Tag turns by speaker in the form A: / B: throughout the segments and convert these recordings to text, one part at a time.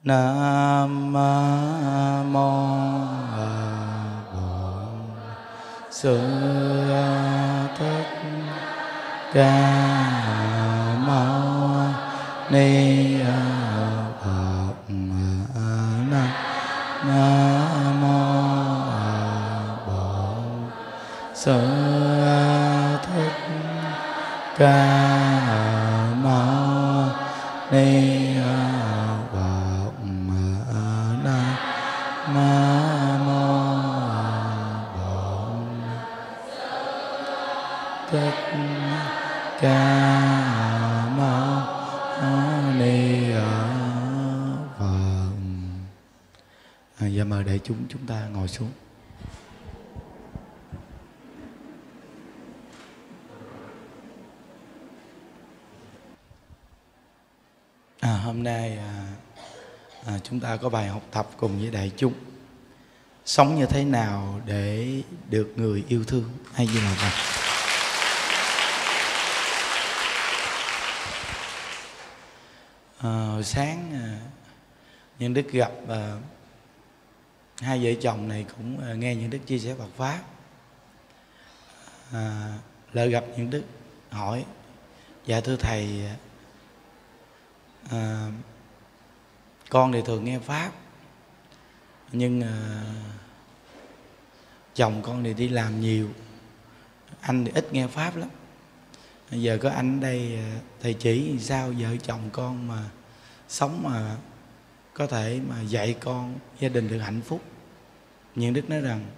A: Nam mô Bổn Sư Thích Ca Mâu Ni Phật. Nam mô Bổn Sư Thích Ca Mâu Ni Phật. Nam mô Bổn Thích Ca Mâu Ni Phật. Giờ mời đại chúng ta ngồi xuống. Hôm nay chúng ta có bài học tập cùng với đại chúng. Sống như thế nào để được người yêu thương? Hay như là vậy? Hồi sáng Nhân Đức gặp hai vợ chồng này, cũng nghe Nhân Đức chia sẻ Phật Pháp. Lỡ gặp Nhân Đức hỏi: dạ thưa thầy, con thì thường nghe Pháp, nhưng chồng con thì đi làm nhiều, anh thì ít nghe Pháp lắm. Giờ có anh ở đây, thầy chỉ sao vợ chồng con mà sống mà có thể mà dạy con gia đình được hạnh phúc. Nhưng Đức nói rằng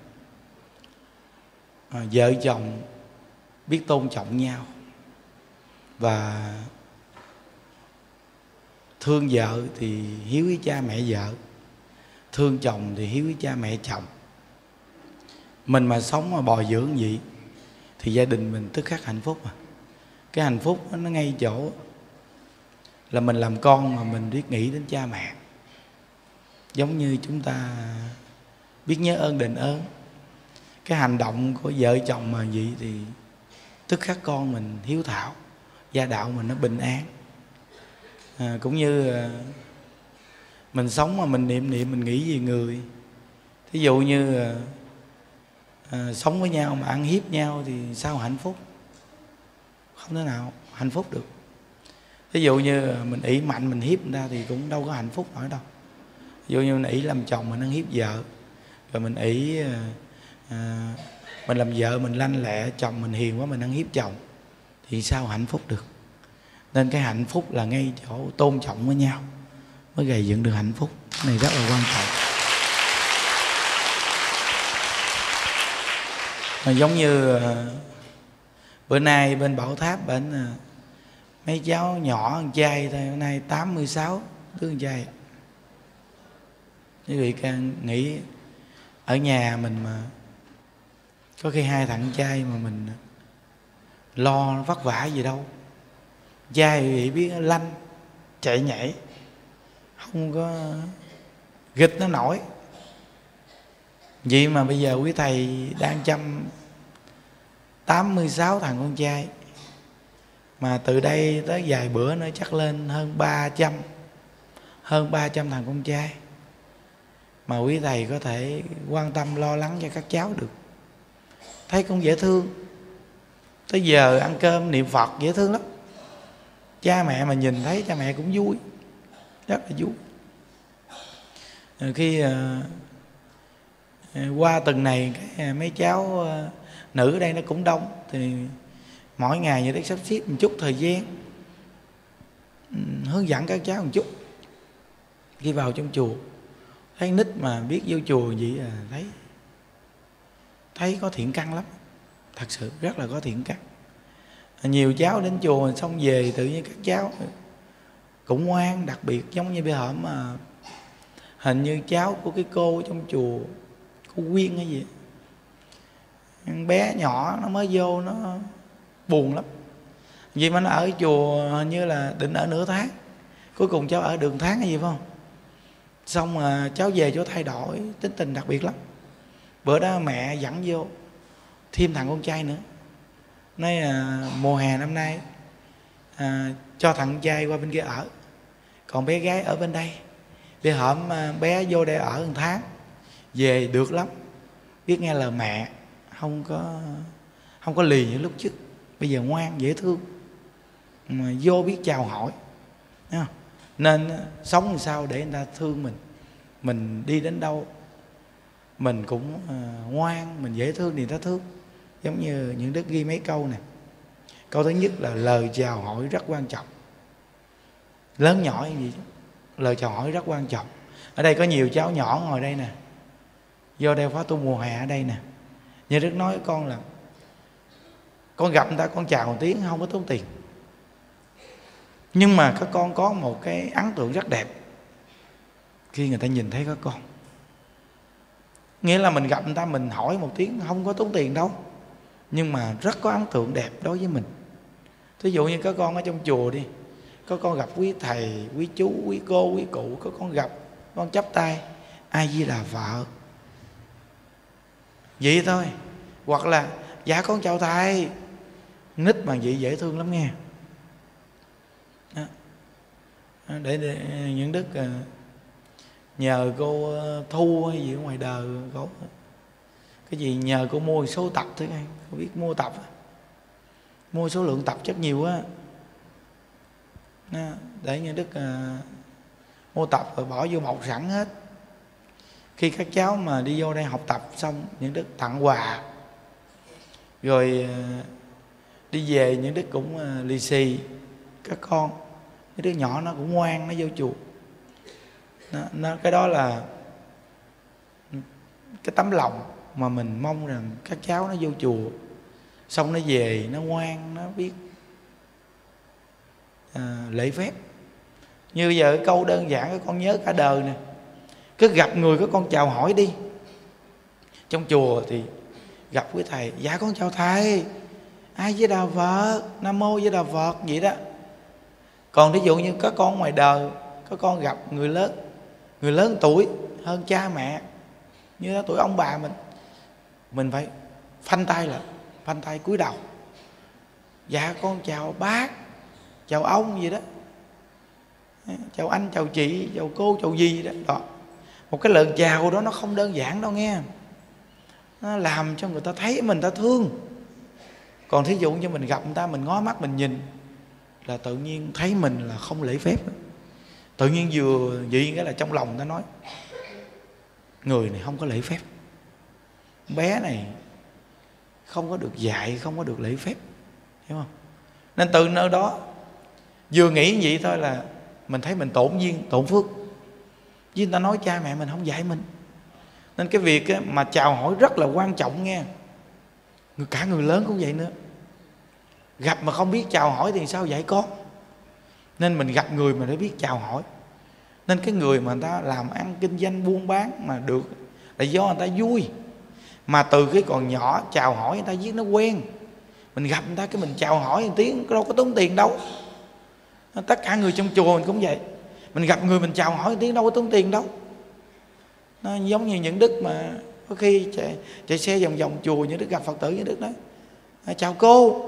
A: vợ chồng biết tôn trọng nhau và thương vợ thì hiếu với cha mẹ vợ, thương chồng thì hiếu với cha mẹ chồng. Mình mà sống mà bồi dưỡng vậy thì gia đình mình tức khắc hạnh phúc. Cái hạnh phúc nó ngay chỗ là mình làm con mà mình biết nghĩ đến cha mẹ. Giống như chúng ta biết nhớ ơn đền ơn. Cái hành động của vợ chồng mà vậy thì tức khắc con mình hiếu thảo, gia đạo mình nó bình an. Cũng như mình sống mà mình niệm mình nghĩ về người. Thí dụ như sống với nhau mà ăn hiếp nhau thì sao hạnh phúc? Không thể nào hạnh phúc được. Thí dụ như mình ỷ mạnh mình hiếp người ta thì cũng đâu có hạnh phúc nổi đâu. Ví dụ như mình ỷ làm chồng mình ăn hiếp vợ, rồi mình ỷ mình làm vợ mình lanh lẹ, chồng mình hiền quá mình ăn hiếp chồng, thì sao hạnh phúc được? Nên cái hạnh phúc là ngay chỗ tôn trọng với nhau mới gây dựng được hạnh phúc. Cái này rất là quan trọng. Giống như bữa nay bên Bảo Tháp bên mấy cháu nhỏ con trai thôi, hôm nay 86 đứa con trai. Quý vị nghĩ ở nhà mình mà có khi 2 thằng trai mà mình lo vất vả gì đâu. Trai thì biết lanh chạy nhảy, không có nghịch nó nổi. Vậy mà bây giờ quý thầy đang chăm 86 thằng con trai, mà từ đây tới vài bữa nữa chắc lên hơn 300 thằng con trai. Mà quý thầy có thể quan tâm lo lắng cho các cháu được, thấy cũng dễ thương. Tới giờ ăn cơm niệm Phật dễ thương lắm. Cha mẹ mà nhìn thấy cha mẹ cũng vui, rất là vui. Khi qua tuần này cái mấy cháu nữ ở đây nó cũng đông, thì mỗi ngày như đấy sắp xếp một chút thời gian hướng dẫn các cháu một chút. Khi vào trong chùa thấy nít mà biết vô chùa vậy là thấy có thiện căn lắm, thật sự rất là có thiện căn. Nhiều cháu đến chùa xong về tự nhiên các cháu cũng ngoan, đặc biệt giống như bây giờ mà hình như cháu của cái cô trong chùa, cô Quyên hay gì, bé nhỏ nó mới vô nó buồn lắm. Vì mà nó ở chùa hình như là định ở nửa tháng, cuối cùng cháu ở được tháng hay gì phải không? Xong mà cháu về cháu thay đổi tính tình đặc biệt lắm. Bữa đó mẹ dẫn vô thêm thằng con trai nữa, nói mùa hè năm nay cho thằng trai qua bên kia ở, còn bé gái ở bên đây. Đi hổm bé vô đây ở 1 tháng, về được lắm, biết nghe lời mẹ, không có lì như lúc trước. Bây giờ ngoan dễ thương, mà vô biết chào hỏi. Thấy không? Nên sống làm sao để người ta thương mình. Mình đi đến đâu mình cũng ngoan, mình dễ thương thì người ta thương. Giống như những Đức ghi mấy câu nè. Câu thứ nhất là lời chào hỏi rất quan trọng. Lớn nhỏ gì chứ, lời chào hỏi rất quan trọng. Ở đây có nhiều cháu nhỏ ngồi đây nè, vô đây khóa tu mùa hè ở đây nè. Như Đức nói với con là con gặp người ta con chào một tiếng không có tốn tiền, nhưng mà các con có một cái ấn tượng rất đẹp khi người ta nhìn thấy các con. Nghĩa là mình gặp người ta mình hỏi một tiếng không có tốn tiền đâu, nhưng mà rất có ấn tượng đẹp đối với mình. Thí dụ như các con ở trong chùa đi, có con gặp quý thầy, quý chú, quý cô, quý cụ, có con gặp, con chắp tay A Di Đà Phật, vậy thôi. Hoặc là dạ con chào thầy. Nít mà vậy dễ thương lắm nghe. Để những Đức nhờ cô Thu hay gì ở ngoài đời có cái gì nhờ cô mua số tập thứ hai, cô biết mua tập, mua số lượng tập rất nhiều á, để như Đức mua tập rồi bỏ vô bọc sẵn hết. Khi các cháu mà đi vô đây học tập xong, những Đức tặng quà, rồi đi về những Đức cũng lì xì các con. Cái đứa nhỏ nó cũng ngoan, nó vô chùa. Cái đó là cái tấm lòng mà mình mong rằng các cháu nó vô chùa xong nó về nó ngoan, nó biết lễ phép. Như bây giờ cái câu đơn giản các con nhớ cả đời nè, cứ gặp người các con chào hỏi đi. Trong chùa thì gặp quý thầy, dạ con chào thầy, A Di Đà Phật, Nam Mô Di Đà Phật, vậy đó. Còn ví dụ như các con ngoài đời, các con gặp người lớn tuổi hơn cha mẹ, như đó tuổi ông bà mình phải phanh tay lại, phanh tay cúi đầu, dạ con chào bác, chào ông gì đó, chào anh, chào chị, chào cô, chào gì đó. Đó, một cái lời chào đó nó không đơn giản đâu nghe, nó làm cho người ta thấy mình, ta thương. Còn thí dụ như mình gặp người ta, mình ngó mắt mình nhìn là tự nhiên thấy mình là không lễ phép. Tự nhiên vừa vậy cái là trong lòng người ta nói người này không có lễ phép, bé này không có được dạy, không có được lễ phép, hiểu không? Nên từ nơi đó vừa nghĩ vậy thôi là mình thấy mình tổn duyên, tổn phước. Vì người ta nói cha mẹ mình không dạy mình. Nên cái việc mà chào hỏi rất là quan trọng nghe. Cả người lớn cũng vậy nữa. Gặp mà không biết chào hỏi thì sao dạy con. Nên mình gặp người mà phải biết chào hỏi. Nên cái người mà người ta làm ăn kinh doanh buôn bán mà được là do người ta vui. Mà từ cái còn nhỏ chào hỏi người ta viết nó quen. Mình gặp người ta cái mình chào hỏi một tiếng đâu có tốn tiền đâu. Tất cả người trong chùa mình cũng vậy. Mình gặp người mình chào hỏi một tiếng đâu có tốn tiền đâu. Nó giống như những Đức mà có khi chạy xe vòng vòng chùa, những Đức gặp Phật tử, những Đức nói chào cô.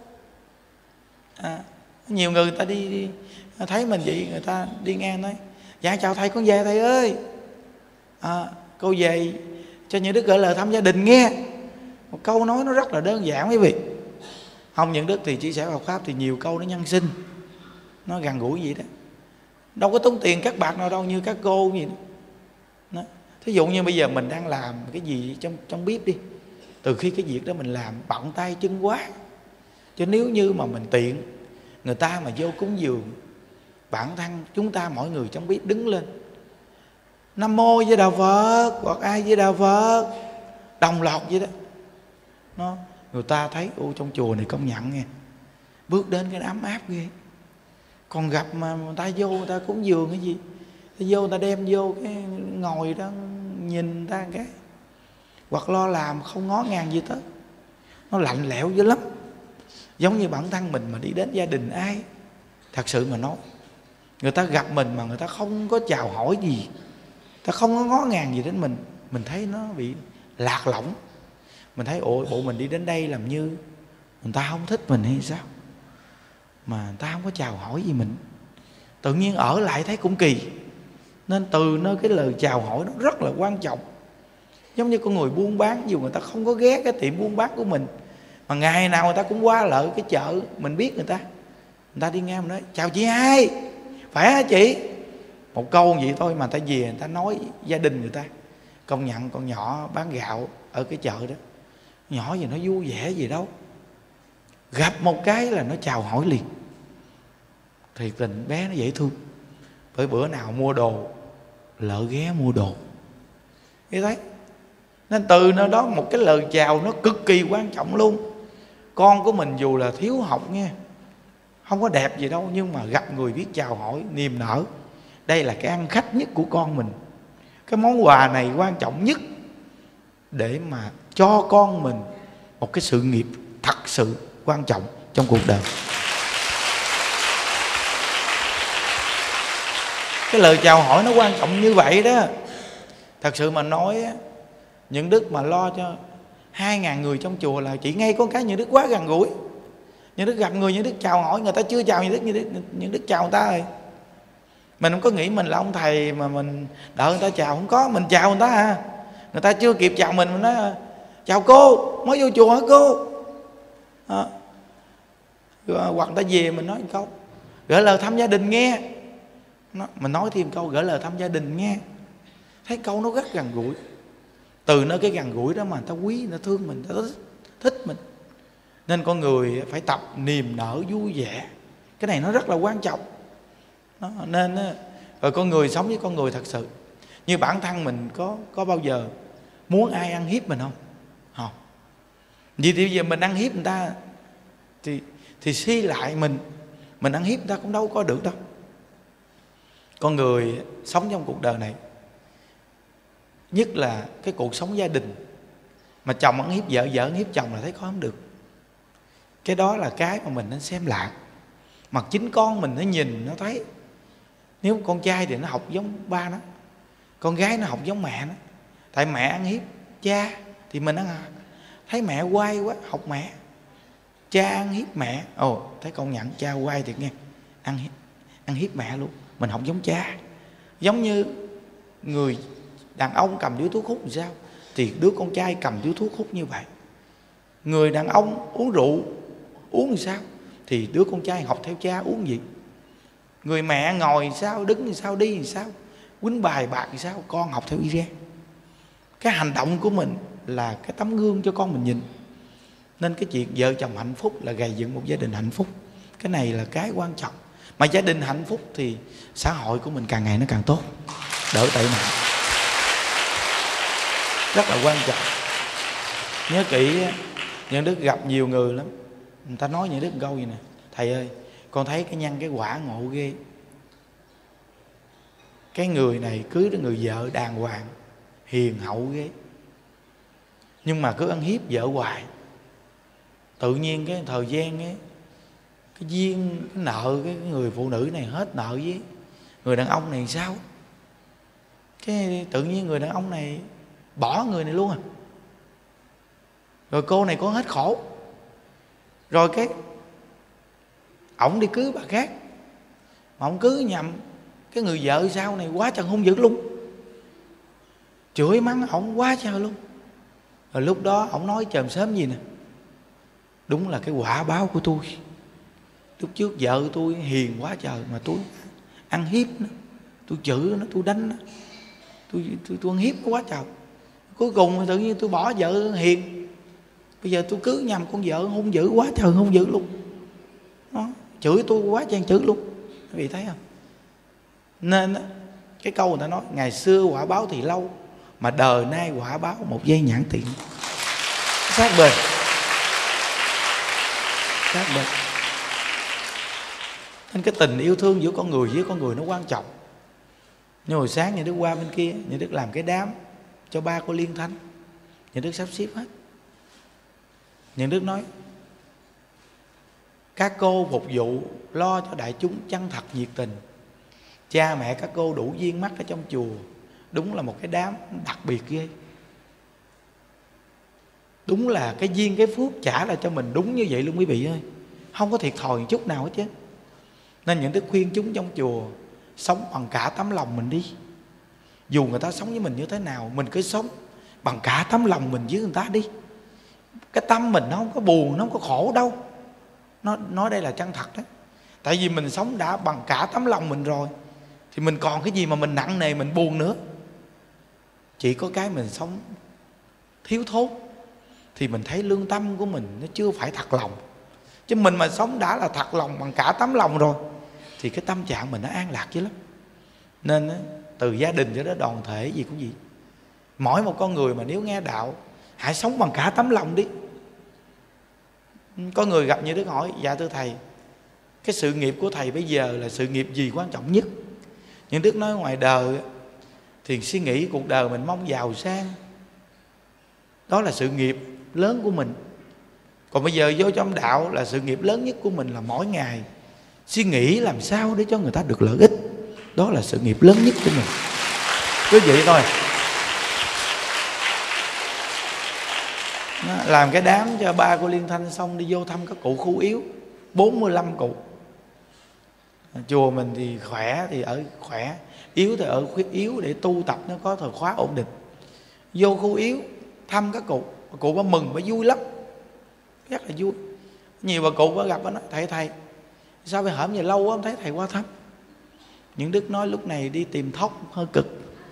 A: Nhiều người ta đi thấy mình vậy, người ta đi ngang nói dạ chào thầy, con về thầy ơi. Cô về cho những Đức gửi lời thăm gia đình nghe. Một câu nói nó rất là đơn giản quý vị. Không, những Đức thì chia sẻ Phật pháp thì nhiều câu nó nhân sinh, nó gần gũi vậy đó, đâu có tốn tiền các bạc nào đâu, như các cô gì đó. Thí dụ như bây giờ mình đang làm cái gì trong bếp đi, từ khi cái việc đó mình làm bận tay chân quá, chứ nếu như mà mình tiện người ta mà vô cúng dường, bản thân chúng ta mỗi người trong bếp đứng lên Nam Mô Di Đà Phật hoặc A Di Đà Phật đồng loạt vậy đó, người ta thấy trong chùa này công nhận nghe, bước đến cái ấm áp ghê. Còn gặp mà người ta vô người ta cúng dường cái gì, ta vô người ta đem vô cái ngồi đó nhìn người ta cái, hoặc lo làm không ngó ngàng gì tới, nó lạnh lẽo dữ lắm. Giống như bản thân mình mà đi đến gia đình ai, thật sự mà nói, người ta gặp mình mà người ta không có chào hỏi gì, ta không có ngó ngàng gì đến mình thấy nó bị lạc lõng. Mình thấy bộ mình đi đến đây làm như người ta không thích mình hay sao, mà người ta không có chào hỏi gì mình. Tự nhiên ở lại thấy cũng kỳ. Nên từ nơi cái lời chào hỏi nó rất là quan trọng. Giống như con người buôn bán, dù người ta không có ghé cái tiệm buôn bán của mình, mà ngày nào người ta cũng qua lại cái chợ, mình biết người ta đi ngang mình nói chào chị hai, phải hả chị? Một câu vậy thôi mà người ta về người ta nói gia đình người ta. Công nhận con nhỏ bán gạo ở cái chợ đó, nhỏ gì nó vui vẻ gì đâu, gặp một cái là nó chào hỏi liền. Thiệt tình bé nó dễ thương. Bởi bữa nào mua đồ lỡ ghé mua đồ, nghe thấy. Nên từ nơi đó một cái lời chào nó cực kỳ quan trọng luôn. Con của mình dù là thiếu học nghe, không có đẹp gì đâu, nhưng mà gặp người biết chào hỏi, niềm nở, đây là cái ăn khách nhất của con mình. Cái món quà này quan trọng nhất để mà cho con mình một cái sự nghiệp thật sự quan trọng trong cuộc đời. Cái lời chào hỏi nó quan trọng như vậy đó. Thật sự mà nói, những Đức mà lo cho 2.000 người trong chùa là chỉ ngay con cái những Đức quá gần gũi. Những Đức gặp người, những Đức chào hỏi, người ta chưa chào những Đức chào người ta rồi. Mình không có nghĩ mình là ông thầy mà mình đợi người ta chào, không có, mình chào người ta à. Người ta chưa kịp chào mình nói chào cô, mới vô chùa hả cô? Hoặc người ta về mình nói một câu gửi lời thăm gia đình nghe, mình nói thêm câu gửi lời thăm gia đình nghe. Thấy câu nó rất gần gũi. Từ nơi cái gần gũi đó mà người ta quý, người ta thương mình, người ta thích mình. Nên con người phải tập niềm nở vui vẻ. Cái này nó rất là quan trọng đó. Nên rồi con người sống với con người thật sự. Như bản thân mình có bao giờ muốn ai ăn hiếp mình không? Không. Vì thì giờ mình ăn hiếp người ta thì suy lại mình ăn hiếp người ta cũng đâu có được đâu. Con người sống trong cuộc đời này, nhất là cái cuộc sống gia đình, mà chồng ăn hiếp vợ, vợ ăn hiếp chồng là thấy không được. Cái đó là cái mà mình nên xem lại. Mà chính con mình nó nhìn nó thấy. Nếu con trai thì nó học giống ba nó, con gái nó học giống mẹ nó. Tại mẹ ăn hiếp cha thì mình ăn thấy mẹ quay quá học mẹ. Cha ăn hiếp mẹ, thấy con nhận cha quay thiệt nghe, ăn hiếp mẹ luôn. Mình học giống cha. Giống như người đàn ông cầm điếu thuốc hút làm sao, thì đứa con trai cầm điếu thuốc hút như vậy. Người đàn ông uống rượu uống làm sao, thì đứa con trai học theo cha uống gì. Người mẹ ngồi sao, đứng sao, đi sao, quýnh bài bạc sao, con học theo y ra. Cái hành động của mình là cái tấm gương cho con mình nhìn. Nên cái chuyện vợ chồng hạnh phúc là gầy dựng một gia đình hạnh phúc. Cái này là cái quan trọng. Mà gia đình hạnh phúc thì xã hội của mình càng ngày nó càng tốt, đỡ tệ nạn. Rất là quan trọng. Nhớ kỹ, những Đức gặp nhiều người lắm, người ta nói những Đức câu gì nè: thầy ơi, con thấy cái nhân cái quả ngộ ghê. Cái người này cưới được người vợ đàng hoàng, hiền hậu ghê, nhưng mà cứ ăn hiếp vợ hoài. Tự nhiên cái thời gian cái duyên, cái nợ cái người phụ nữ này hết nợ với người đàn ông này sao, cái tự nhiên người đàn ông này bỏ người này luôn à. Rồi cô này có hết khổ. Rồi cái ổng đi cưới bà khác, mà ổng cưới nhầm cái người vợ sau này quá trời hung dữ luôn, chửi mắng ổng quá trời luôn. Rồi lúc đó ổng nói chòm sớm gì nè: đúng là cái quả báo của tôi. Lúc trước vợ tôi hiền quá trời mà tôi ăn hiếp nó, tôi chửi nó, tôi đánh nó, tôi ăn hiếp nó quá trời. Cuối cùng tự nhiên tôi bỏ vợ hiền, bây giờ tôi cưới nhầm con vợ hung dữ quá trời hung dữ luôn đó, chửi tôi quá trời chửi luôn. Quý vị thấy không? Nên cái câu người ta nói ngày xưa quả báo thì lâu, mà đời nay quả báo một giây nhãn tiền. Sát bền, sát bền. Nên cái tình yêu thương giữa con người với con người nó quan trọng. Nhưng hồi sáng nhà Đức qua bên kia, nhà Đức làm cái đám cho ba cô Liên Thanh, nhà Đức sắp xếp hết. Nhà Đức nói các cô phục vụ lo cho đại chúng chân thật nhiệt tình. Cha mẹ các cô đủ duyên mắt ở trong chùa, đúng là một cái đám đặc biệt ghê. Đúng là cái duyên cái phước trả lại cho mình đúng như vậy luôn quý vị ơi, không có thiệt thòi một chút nào hết chứ. Nên những Đức khuyên chúng trong chùa sống bằng cả tấm lòng mình đi. Dù người ta sống với mình như thế nào, mình cứ sống bằng cả tấm lòng mình với người ta đi. Cái tâm mình nó không có buồn, nó không có khổ đâu. Nói đây là chân thật đó. Tại vì mình sống đã bằng cả tấm lòng mình rồi, thì mình còn cái gì mà mình nặng nề mình buồn nữa. Chỉ có cái mình sống thiếu thốn thì mình thấy lương tâm của mình nó chưa phải thật lòng. Chứ mình mà sống đã là thật lòng bằng cả tấm lòng rồi thì cái tâm trạng mình nó an lạc dữ lắm. Nên từ gia đình cho đến đoàn thể gì cũng vậy, mỗi một con người mà nếu nghe đạo, hãy sống bằng cả tấm lòng đi. Có người gặp Như Đức hỏi: dạ thưa thầy, cái sự nghiệp của thầy bây giờ là sự nghiệp gì quan trọng nhất? Như Đức nói: ngoài đời thì suy nghĩ cuộc đời mình mong giàu sang, đó là sự nghiệp lớn của mình. Còn bây giờ vô trong đạo là sự nghiệp lớn nhất của mình là mỗi ngày suy nghĩ làm sao để cho người ta được lợi ích. Đó là sự nghiệp lớn nhất của mình. Cứ vậy thôi. Làm cái đám cho ba cô Liên Thanh xong đi vô thăm các cụ khu yếu 45 cụ. Chùa mình thì khỏe thì ở khỏe, yếu thì ở khuyết yếu để tu tập nó có thời khóa ổn định. Vô khu yếu thăm các cụ bà mừng, bà vui lắm, rất là vui. Nhiều bà cụ bà gặp bà nói: thầy sao phải hổm giờ lâu quá không thấy thầy qua thăm. Những Đức nói: lúc này đi tìm thóc hơi cực.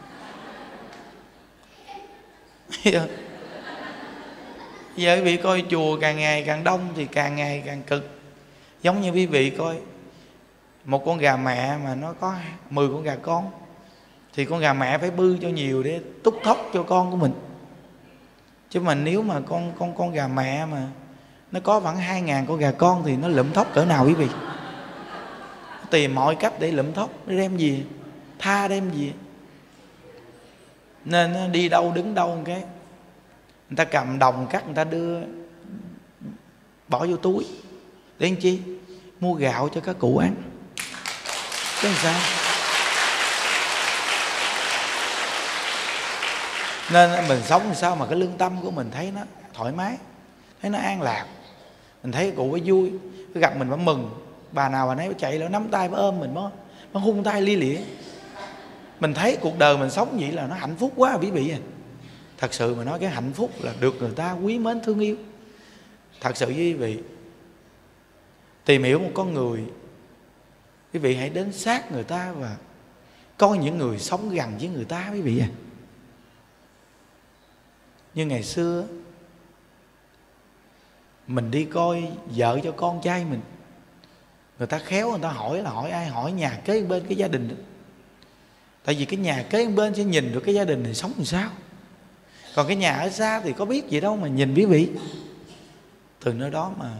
A: Giờ quý vị coi chùa càng ngày càng đông thì càng ngày càng cực. Giống như quý vị coi một con gà mẹ mà nó có 10 con gà con, thì con gà mẹ phải bư cho nhiều để túc thóc cho con của mình. Chứ mà nếu mà con gà mẹ mà nó có khoảng 2.000 con gà con thì nó lụm thóc cỡ nào quý vị? Tìm mọi cách để lụm thóc, để đem gì, tha đem gì. Nên đi đâu đứng đâu một cái, người ta cầm đồng cắt, người ta đưa bỏ vô túi để làm chi? Mua gạo cho các cụ ăn. Chứ làm sao? Nên mình sống làm sao mà cái lương tâm của mình thấy nó thoải mái, thấy nó an lạc. Mình thấy cụ ấy vui, cứ gặp mình bà mừng. Bà nào bà nấy bà chạy lại nắm tay bà ôm mình, bà hung tay lia lịa. Mình thấy cuộc đời mình sống vậy là nó hạnh phúc quá quý vị à. Thật sự mà nói cái hạnh phúc là được người ta quý mến thương yêu. Thật sự với quý vị, tìm hiểu một con người, quý vị hãy đến sát người ta và coi những người sống gần với người ta quý vị à. Như ngày xưa mình đi coi vợ cho con trai mình, người ta khéo người ta hỏi là hỏi ai? Hỏi nhà kế bên cái gia đình đó. Tại vì cái nhà kế bên sẽ nhìn được cái gia đình này sống làm sao. Còn cái nhà ở xa thì có biết gì đâu mà nhìn quý vị. Từ nơi đó mà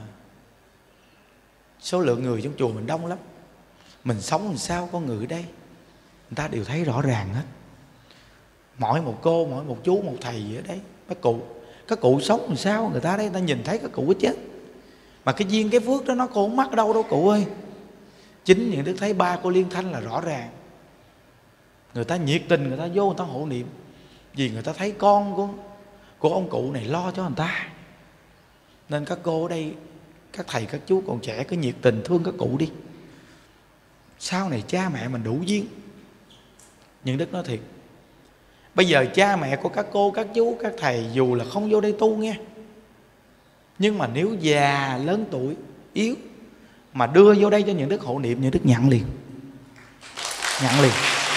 A: số lượng người trong chùa mình đông lắm. Mình sống làm sao con người ở đây người ta đều thấy rõ ràng hết. Mỗi một cô, mỗi một chú, một thầy gì ở đấy, các cụ sống làm sao người ta đây, người ta nhìn thấy các cụ hết chết. Mà cái duyên cái phước đó nó cô không mắc ở đâu đâu cụ ơi. Chính những Đức thấy ba cô Liên Thanh là rõ ràng. Người ta nhiệt tình, người ta vô người ta hộ niệm, vì người ta thấy con của ông cụ này lo cho người ta. Nên các cô ở đây, các thầy các chú còn trẻ cứ nhiệt tình thương các cụ đi. Sau này cha mẹ mình đủ duyên. Những Đức nói thiệt, bây giờ cha mẹ của các cô, các chú, các thầy dù là không vô đây tu nghe, nhưng mà nếu già, lớn tuổi, yếu mà đưa vô đây cho những Đức hộ niệm, những Đức nhận liền. Nhận liền.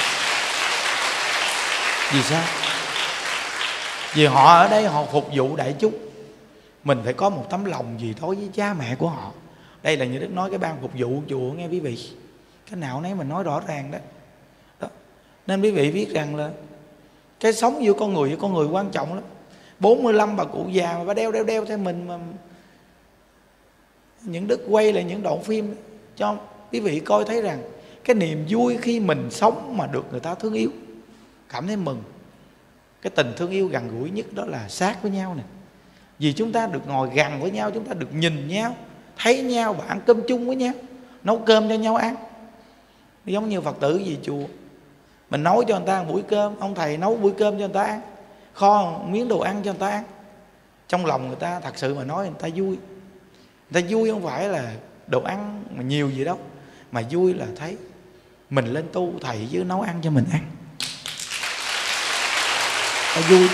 A: Vì sao? Vì họ ở đây họ phục vụ đại chúng. Mình phải có một tấm lòng gì đối với cha mẹ của họ. Đây là như Đức nói cái ban phục vụ chùa nghe quý vị. Cái nào nấy mình nói rõ ràng đó. Nên quý vị biết rằng là cái sống giữa con người với con người quan trọng lắm. 45 bà cụ già mà bà đeo theo mình mà những Đức quay lại những đoạn phim cho quý vị coi thấy rằng cái niềm vui khi mình sống mà được người ta thương yêu, cảm thấy mừng. Cái tình thương yêu gần gũi nhất đó là sát với nhau nè. Vì chúng ta được ngồi gần với nhau, chúng ta được nhìn nhau, thấy nhau và ăn cơm chung với nhau, nấu cơm cho nhau ăn. Giống như Phật tử gì chùa, mình nấu cho người ta một buổi cơm, ông thầy nấu buổi cơm cho người ta ăn, kho một miếng đồ ăn cho người ta ăn. Trong lòng người ta thật sự mà nói người ta vui. Người ta vui không phải là đồ ăn mà nhiều gì đâu, mà vui là thấy mình lên tu thầy chứ nấu ăn cho mình ăn. nó vui.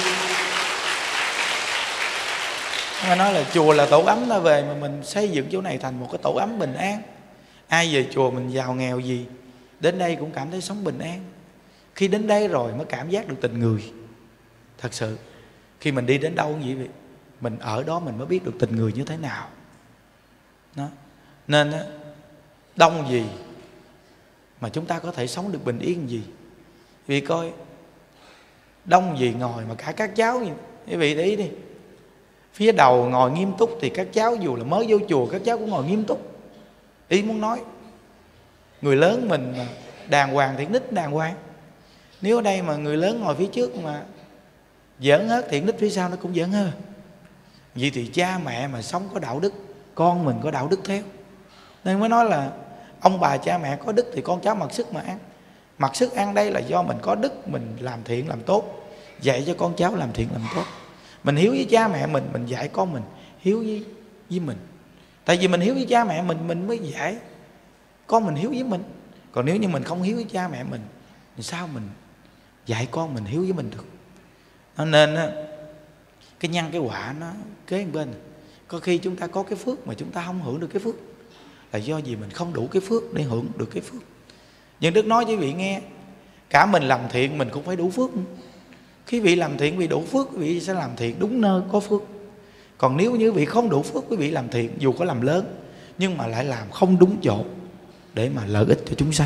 A: Mà nói là chùa là tổ ấm, ta về mà mình xây dựng chỗ này thành một cái tổ ấm bình an. Ai về chùa mình giàu nghèo gì, đến đây cũng cảm thấy sống bình an. Khi đến đây rồi mới cảm giác được tình người. Thật sự khi mình đi đến đâu cũng vậy, mình ở đó mình mới biết được tình người như thế nào đó. Nên đông gì mà chúng ta có thể sống được bình yên gì. Vì coi đông gì ngồi mà cả các cháu, quý vị để ý đi, phía đầu ngồi nghiêm túc thì các cháu dù là mới vô chùa các cháu cũng ngồi nghiêm túc. Ý muốn nói người lớn mình mà đàng hoàng thì nít đàng hoàng. Nếu ở đây mà người lớn ngồi phía trước mà giỡn hết thì nít phía sau nó cũng giỡn hơn. Vậy thì cha mẹ mà sống có đạo đức, con mình có đạo đức theo. Nên mới nói là ông bà cha mẹ có đức thì con cháu mặc sức mà ăn. Mặc sức ăn đây là do mình có đức, mình làm thiện làm tốt, dạy cho con cháu làm thiện làm tốt. Mình hiếu với cha mẹ mình dạy con mình hiếu với mình. Tại vì mình hiếu với cha mẹ mình mới dạy con mình hiếu với mình. Còn nếu như mình không hiếu với cha mẹ mình thì sao mình dạy con mình hiếu với mình được. Nên cái nhân cái quả nó kế bên. Có khi chúng ta có cái phước mà chúng ta không hưởng được cái phước là do gì mình không đủ cái phước để hưởng được cái phước. Nhưng Đức nói với vị nghe, cả mình làm thiện mình cũng phải đủ phước. Khi vị làm thiện vị đủ phước, quý vị sẽ làm thiện đúng nơi có phước. Còn nếu như vị không đủ phước, quý vị làm thiện dù có làm lớn nhưng mà lại làm không đúng chỗ để mà lợi ích cho chúng sanh.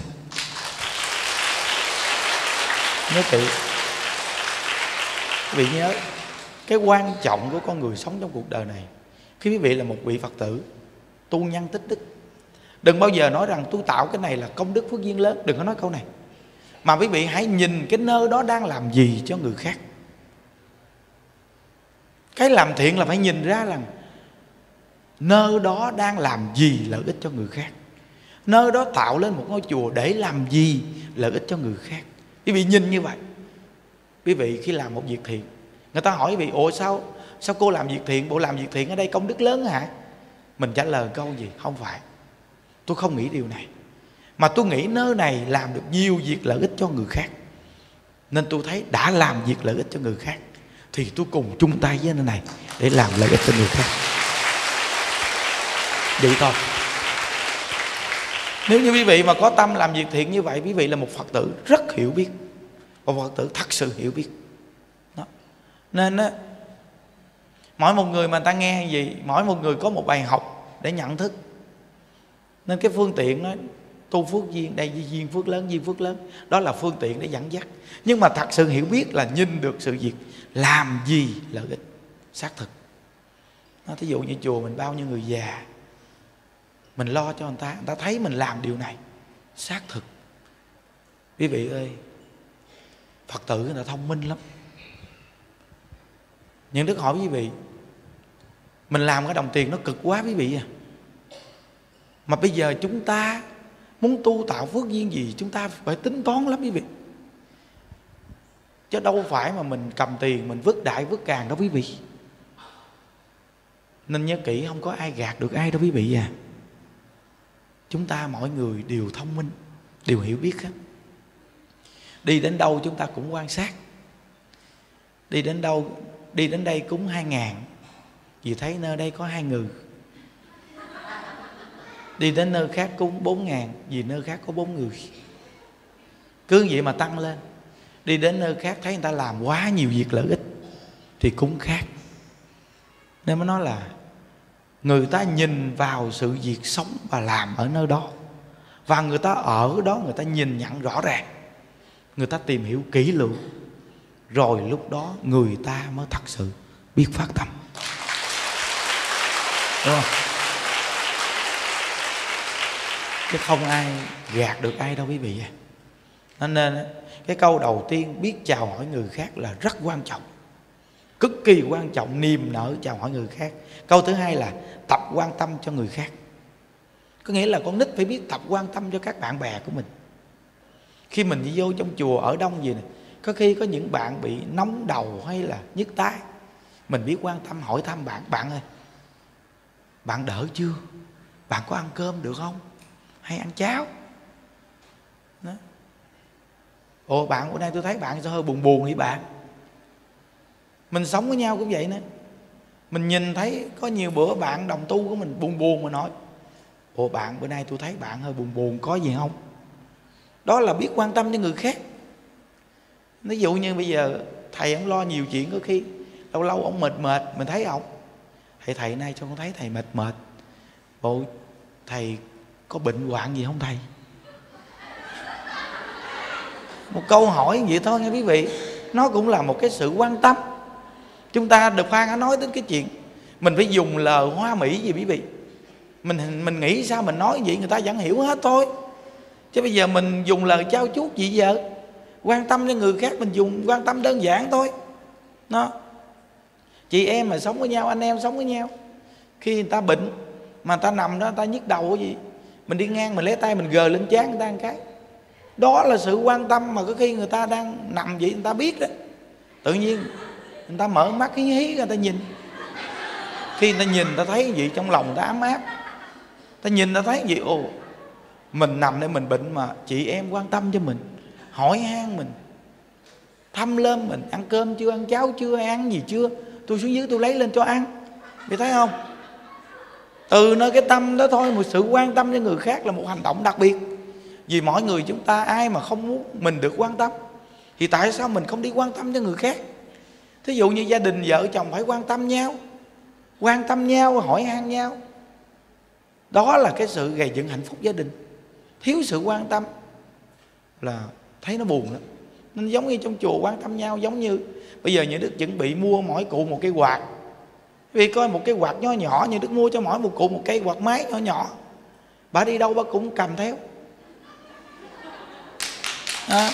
A: Nhớ kỹ, quý vị nhớ cái quan trọng của con người sống trong cuộc đời này. Khi quý vị là một vị Phật tử tu nhân tích đức, đừng bao giờ nói rằng tôi tạo cái này là công đức phước duyên lớn. Đừng có nói câu này. Mà quý vị hãy nhìn cái nơi đó đang làm gì cho người khác. Cái làm thiện là phải nhìn ra rằng nơi đó đang làm gì lợi ích cho người khác. Nơi đó tạo lên một ngôi chùa để làm gì lợi ích cho người khác. Quý vị nhìn như vậy. Quý vị khi làm một việc thiện, người ta hỏi quý vị, ủa sao cô làm việc thiện? Bộ làm việc thiện ở đây công đức lớn hả? Mình trả lời câu gì? Không phải, tôi không nghĩ điều này. Mà tôi nghĩ nơi này làm được nhiều việc lợi ích cho người khác, nên tôi thấy đã làm việc lợi ích cho người khác thì tôi cùng chung tay với nơi này để làm lợi ích cho người khác. Vậy thôi. Nếu như quý vị mà có tâm làm việc thiện như vậy, quý vị là một Phật tử rất hiểu biết, một Phật tử thật sự hiểu biết đó. Nên á, mỗi một người mà ta nghe gì, mỗi một người có một bài học để nhận thức. Nên cái phương tiện đó, tu phước duyên, đây duyên phước lớn, duyên phước lớn, đó là phương tiện để dẫn dắt. Nhưng mà thật sự hiểu biết là nhìn được sự việc làm gì lợi ích xác thực. Thí dụ như chùa mình bao nhiêu người già, mình lo cho người ta thấy mình làm điều này xác thực. Quý vị ơi, Phật tử người ta thông minh lắm. Nhưng Đức hỏi quý vị, mình làm cái đồng tiền nó cực quá quý vị à. Mà bây giờ chúng ta muốn tu tạo phước duyên gì, chúng ta phải tính toán lắm quý vị. Chứ đâu phải mà mình cầm tiền mình vứt đại vứt càng đó quý vị. Nên nhớ kỹ, không có ai gạt được ai đâu quý vị à. Chúng ta mỗi người đều thông minh, đều hiểu biết hết. Đi đến đâu chúng ta cũng quan sát. Đi đến đâu, đi đến đây cúng 2.000 vì thấy nơi đây có 2 người. Đi đến nơi khác cúng 4.000 vì nơi khác có 4 người. Cứ vậy mà tăng lên. Đi đến nơi khác thấy người ta làm quá nhiều việc lợi ích thì cúng khác. Nên mới nói là người ta nhìn vào sự việc sống và làm ở nơi đó, và người ta ở đó người ta nhìn nhận rõ ràng, người ta tìm hiểu kỹ lưỡng, rồi lúc đó người ta mới thật sự biết phát tâm. Đúng không? Chứ không ai gạt được ai đâu quý vị à. Nên cái câu đầu tiên, biết chào hỏi người khác là rất quan trọng, cực kỳ quan trọng, niềm nở chào hỏi người khác. Câu thứ hai là tập quan tâm cho người khác. Có nghĩa là con nít phải biết tập quan tâm cho các bạn bè của mình. Khi mình đi vô trong chùa ở đông gì này, có khi có những bạn bị nóng đầu hay là nhức tai, mình biết quan tâm hỏi thăm bạn. Bạn ơi, bạn đỡ chưa? Bạn có ăn cơm được không? Hay ăn cháo? Đó. Ồ, bạn bữa nay tôi thấy bạn sao hơi buồn buồn vậy bạn? Mình sống với nhau cũng vậy nữa. Mình nhìn thấy có nhiều bữa bạn đồng tu của mình buồn buồn mà nói: ồ bạn, bữa nay tôi thấy bạn hơi buồn buồn, có gì không? Đó là biết quan tâm cho người khác. Ví dụ như bây giờ thầy ông lo nhiều chuyện, có khi lâu lâu ông mệt mệt, mình thấy ông: thầy nay cho con thấy thầy mệt mệt, bộ thầy có bệnh hoạn gì không thầy? Một câu hỏi vậy thôi nha quý vị, nó cũng là một cái sự quan tâm. Chúng ta được Phan đã nói đến cái chuyện mình phải dùng lời hoa mỹ gì quý vị. Mình nghĩ sao mình nói vậy người ta vẫn hiểu hết thôi. Chứ bây giờ mình dùng lời trao chuốt gì giờ? Quan tâm đến người khác mình dùng quan tâm đơn giản thôi. Nó chị em mà sống với nhau, anh em sống với nhau, khi người ta bệnh mà người ta nằm đó, người ta nhức đầu cái gì, mình đi ngang mình lấy tay mình gờ lên trán người ta một cái, đó là sự quan tâm. Mà có khi người ta đang nằm vậy người ta biết đó, tự nhiên người ta mở mắt hí hí người ta nhìn. Khi người ta nhìn người ta thấy gì trong lòng người ta ấm áp. Ta nhìn ta thấy gì, ồ mình nằm đây mình bệnh mà chị em quan tâm cho mình, hỏi han mình, thăm lơm mình: ăn cơm chưa, ăn cháo chưa, ăn gì chưa, tôi xuống dưới tôi lấy lên cho ăn. Vì thấy không? Từ nơi cái tâm đó thôi, một sự quan tâm cho người khác là một hành động đặc biệt. Vì mỗi người chúng ta ai mà không muốn mình được quan tâm, thì tại sao mình không đi quan tâm cho người khác? Thí dụ như gia đình vợ chồng phải quan tâm nhau, hỏi han nhau. Đó là cái sự gây dựng hạnh phúc gia đình. Thiếu sự quan tâm là thấy nó buồn lắm. Nên giống như trong chùa quan tâm nhau, giống như bây giờ những Đức chuẩn bị mua mỗi cụ một cây quạt. Vì coi một cây quạt nho nhỏ, như Đức mua cho mỗi một cụ một cây quạt máy nhỏ nhỏ. Bà đi đâu bà cũng cầm theo. Đó.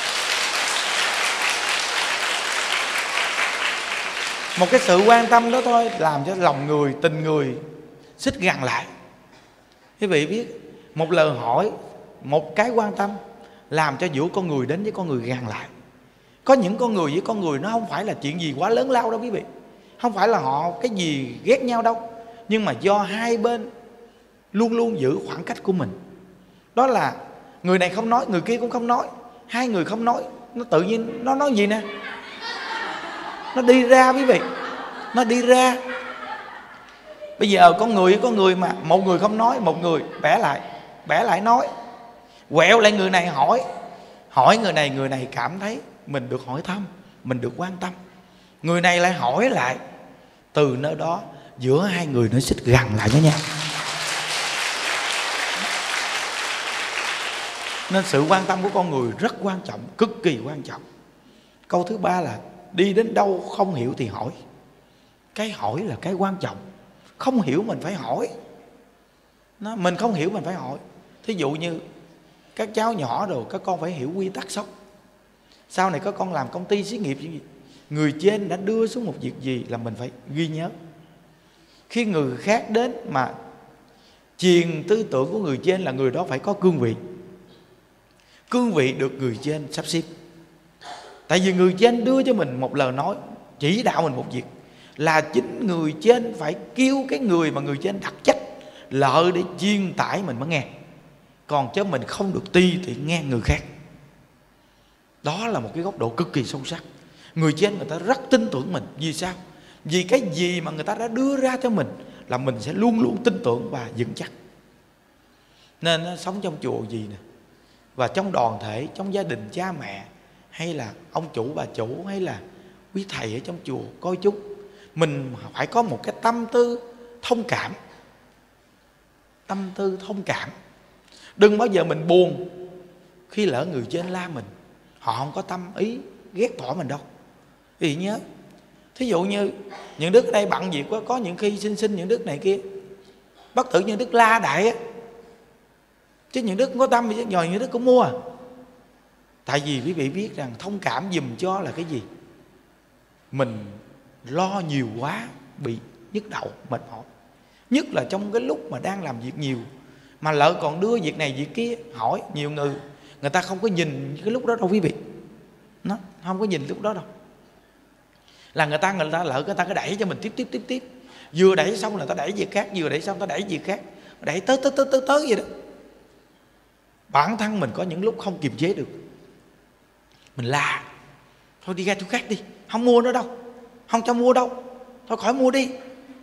A: Một cái sự quan tâm đó thôi làm cho lòng người, tình người xích gần lại. Quý vị biết, một lời hỏi, một cái quan tâm làm cho giữa con người đến với con người gần lại. Có những con người với con người nó không phải là chuyện gì quá lớn lao đâu quý vị, không phải là họ cái gì ghét nhau đâu, nhưng mà do hai bên luôn luôn giữ khoảng cách của mình. Đó là người này không nói, người kia cũng không nói, hai người không nói, nó tự nhiên nó nói gì nè, nó đi ra quý vị, nó đi ra. Bây giờ con người với con người mà một người không nói, một người bẻ lại nói, quẹo lại người này hỏi người này cảm thấy mình được hỏi thăm, mình được quan tâm. Người này lại hỏi lại, từ nơi đó giữa hai người nó xích gần lại với nhau. Nên sự quan tâm của con người rất quan trọng, cực kỳ quan trọng. Câu thứ ba là đi đến đâu không hiểu thì hỏi. Cái hỏi là cái quan trọng. Không hiểu mình phải hỏi. Mình không hiểu mình phải hỏi. Thí dụ như các cháu nhỏ rồi, các con phải hiểu quy tắc sống. Sau này các con làm công ty xí nghiệp gì, người trên đã đưa xuống một việc gì là mình phải ghi nhớ. Khi người khác đến mà truyền tư tưởng của người trên là người đó phải có cương vị. Cương vị được người trên sắp xếp. Tại vì người trên đưa cho mình một lời nói, chỉ đạo mình một việc, là chính người trên phải kêu cái người mà người trên đặt trách lợi để truyền tải mình mới nghe. Còn chứ mình không được ti thì nghe người khác. Đó là một cái góc độ cực kỳ sâu sắc. Người trên người ta rất tin tưởng mình. Vì sao? Vì cái gì mà người ta đã đưa ra cho mình là mình sẽ luôn luôn tin tưởng và vững chắc. Nên sống trong chùa gì nè, và trong đoàn thể, trong gia đình cha mẹ, hay là ông chủ bà chủ, hay là quý thầy ở trong chùa coi chút, mình phải có một cái tâm tư thông cảm. Tâm tư thông cảm. Đừng bao giờ mình buồn khi lỡ người trên la mình. Họ không có tâm ý ghét bỏ mình đâu. Vì nhớ, thí dụ như những Đức ở đây bận việc quá, có những khi xin những Đức này kia, bất tử những Đức la đại á, chứ những Đức không có tâm gì, nhờ những Đức cũng mua. Tại vì quý vị biết rằng thông cảm dùm cho là cái gì? Mình lo nhiều quá bị nhức đầu, mệt mỏi. Nhất là trong cái lúc mà đang làm việc nhiều, mà lỡ còn đưa việc này việc kia, hỏi nhiều người ta không có nhìn cái lúc đó đâu quý vị. Nó không có nhìn lúc đó đâu. Là người ta lỡ người ta cứ đẩy cho mình tiếp. Vừa đẩy xong là ta đẩy việc khác, vừa đẩy xong ta đẩy việc khác, đẩy tới vậy đó. Bản thân mình có những lúc không kiềm chế được, mình la thôi đi ra chỗ khác đi, không mua nữa đâu, không cho mua đâu, thôi khỏi mua đi.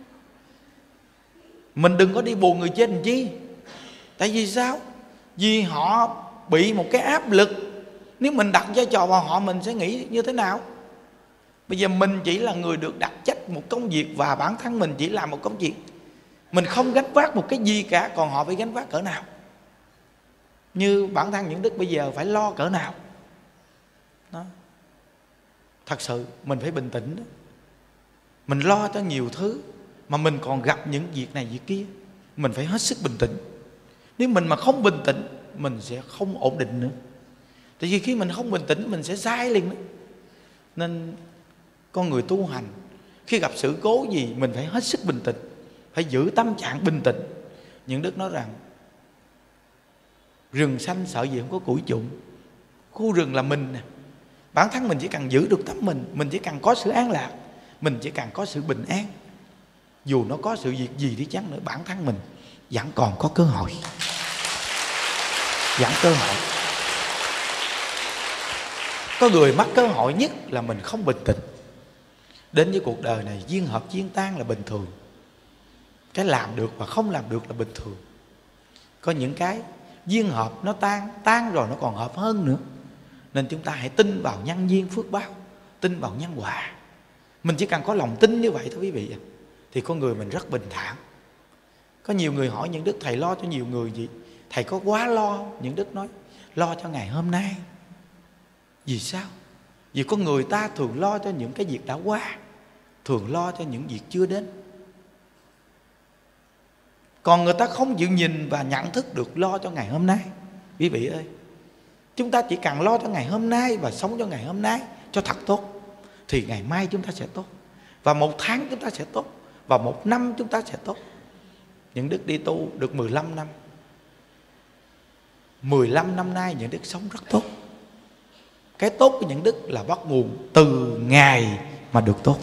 A: Mình đừng có đi buồn người chết làm chi. Tại vì sao? Vì họ bị một cái áp lực. Nếu mình đặt vai trò vào họ, mình sẽ nghĩ như thế nào? Bây giờ mình chỉ là người được đặt trách một công việc, và bản thân mình chỉ làm một công việc, mình không gánh vác một cái gì cả, còn họ phải gánh vác cỡ nào? Như bản thân những đức bây giờ phải lo cỡ nào đó. Thật sự mình phải bình tĩnh đó. Mình lo cho nhiều thứ, mà mình còn gặp những việc này việc kia, mình phải hết sức bình tĩnh. Nếu mình mà không bình tĩnh, mình sẽ không ổn định nữa. Tại vì khi mình không bình tĩnh, mình sẽ sai liền đó. Nên con người tu hành, khi gặp sự cố gì, mình phải hết sức bình tĩnh, phải giữ tâm trạng bình tĩnh. Những đức nói rằng rừng xanh sợ gì không có củi chụng. Khu rừng là mình nè. Bản thân mình chỉ cần giữ được tâm mình chỉ cần có sự an lạc, mình chỉ cần có sự bình an. Dù nó có sự việc gì đi chăng nữa, bản thân mình vẫn còn có cơ hội. Vẫn cơ hội. Có người mắc cơ hội nhất là mình không bình tĩnh. Đến với cuộc đời này, duyên hợp duyên tan là bình thường. Cái làm được và không làm được là bình thường. Có những cái duyên hợp nó tan rồi nó còn hợp hơn nữa. Nên chúng ta hãy tin vào nhân duyên phước báo, tin vào nhân quả. Mình chỉ cần có lòng tin như vậy thôi quý vị, thì con người mình rất bình thản. Có nhiều người hỏi những đức, thầy lo cho nhiều người gì? Thầy có quá lo? Những đức nói lo cho ngày hôm nay. Vì sao? Vì con người ta thường lo cho những cái việc đã qua, thường lo cho những việc chưa đến. Còn người ta không chịu nhìn và nhận thức được lo cho ngày hôm nay. Quý vị ơi, chúng ta chỉ cần lo cho ngày hôm nay và sống cho ngày hôm nay cho thật tốt, thì ngày mai chúng ta sẽ tốt, và một tháng chúng ta sẽ tốt, và một năm chúng ta sẽ tốt. Những đức đi tu được 15 năm. 15 năm nay những đức sống rất tốt. Cái tốt của những đức là bắt nguồn từ ngày mà được tốt.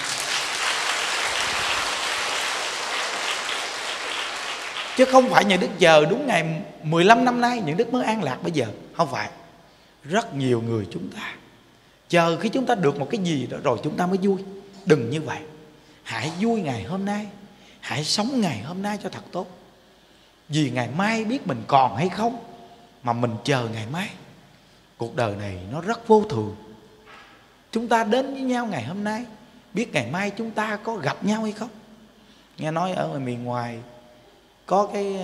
A: Chứ không phải những đức chờ đúng ngày 15 năm nay những đức mới an lạc bây giờ. Không phải. Rất nhiều người chúng ta chờ khi chúng ta được một cái gì đó rồi chúng ta mới vui. Đừng như vậy. Hãy vui ngày hôm nay, hãy sống ngày hôm nay cho thật tốt. Vì ngày mai biết mình còn hay không, mà mình chờ ngày mai. Cuộc đời này nó rất vô thường. Chúng ta đến với nhau ngày hôm nay, biết ngày mai chúng ta có gặp nhau hay không. Nghe nói ở miền ngoài có